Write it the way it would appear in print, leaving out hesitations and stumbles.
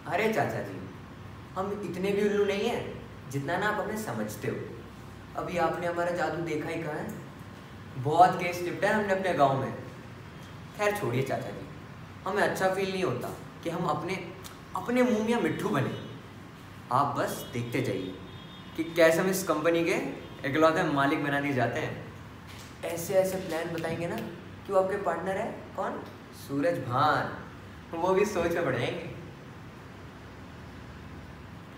अरे चाचा जी, हम इतने भी उल्लू नहीं हैं जितना ना आप हमें समझते हो। अभी आपने हमारा जादू देखा ही कहाँ है, बहुत केस निपटा है हमने अपने गांव में। खैर छोड़िए चाचा जी, हमें अच्छा फील नहीं होता कि हम अपने मुंह में मिट्ठू बने। आप बस देखते जाइए कि कैसे हम इस कंपनी के इकलौते मालिक बना दिए जाते हैं। ऐसे ऐसे प्लान बताएंगे ना कि वो आपके पार्टनर है कौन, सूरज भान, वो भी सोच में पड़ जाएंगे।